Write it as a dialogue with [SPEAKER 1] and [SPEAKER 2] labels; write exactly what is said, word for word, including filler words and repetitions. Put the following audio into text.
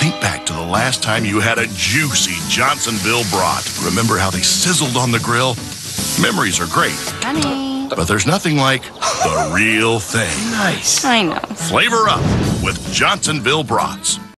[SPEAKER 1] Think back to the last time you had a juicy Johnsonville brat. Remember how they sizzled on the grill? Memories are great.
[SPEAKER 2] Honey.
[SPEAKER 1] But there's nothing like the real thing.
[SPEAKER 3] Nice.
[SPEAKER 2] I know.
[SPEAKER 1] Flavor up with Johnsonville Brats.